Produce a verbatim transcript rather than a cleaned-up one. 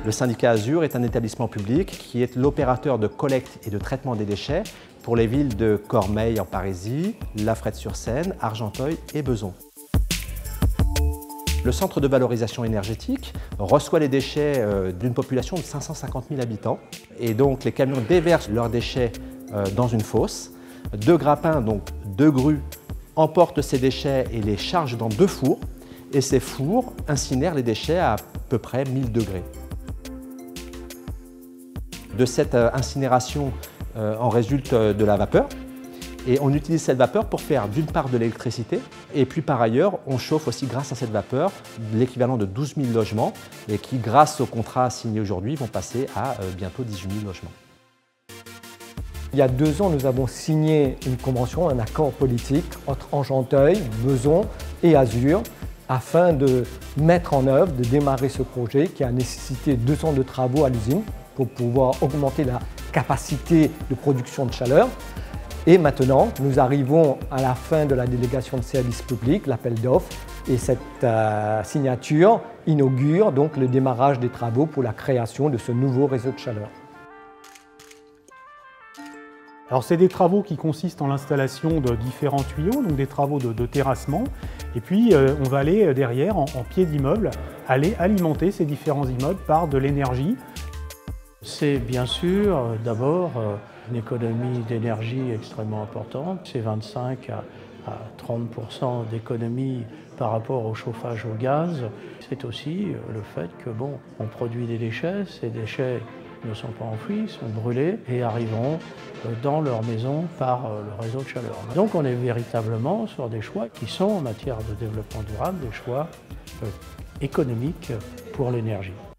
Le syndicat Azur est un établissement public qui est l'opérateur de collecte et de traitement des déchets pour les villes de Cormeilles en Parisis, La Frette-sur-Seine, Argenteuil et Bezons. Le centre de valorisation énergétique reçoit les déchets d'une population de cinq cent cinquante mille habitants et donc les camions déversent leurs déchets dans une fosse. Deux grappins, donc deux grues, emportent ces déchets et les chargent dans deux fours et ces fours incinèrent les déchets à à peu près mille degrés. De cette incinération euh, en résulte de la vapeur et on utilise cette vapeur pour faire d'une part de l'électricité et puis par ailleurs on chauffe aussi grâce à cette vapeur l'équivalent de douze mille logements et qui grâce au contrat signé aujourd'hui vont passer à euh, bientôt dix-huit mille logements. Il y a deux ans, nous avons signé une convention, un accord politique entre Argenteuil, Bezons et Azur afin de mettre en œuvre, de démarrer ce projet qui a nécessité deux ans de travaux à l'usine pour pouvoir augmenter la capacité de production de chaleur. Et maintenant, nous arrivons à la fin de la délégation de service public, l'appel d'offres, et cette euh, signature inaugure donc le démarrage des travaux pour la création de ce nouveau réseau de chaleur. Alors c'est des travaux qui consistent en l'installation de différents tuyaux, donc des travaux de, de terrassement. Et puis euh, on va aller derrière, en, en pied d'immeuble, aller alimenter ces différents immeubles par de l'énergie. C'est bien sûr euh, d'abord euh, une économie d'énergie extrêmement importante. C'est vingt-cinq à trente pour cent d'économie par rapport au chauffage au gaz. C'est aussi euh, le fait que bon, on produit des déchets, ces déchets ne sont pas enfouis, sont brûlés et arriveront dans leur maison par le réseau de chaleur. Donc on est véritablement sur des choix qui sont en matière de développement durable, des choix économiques pour l'énergie.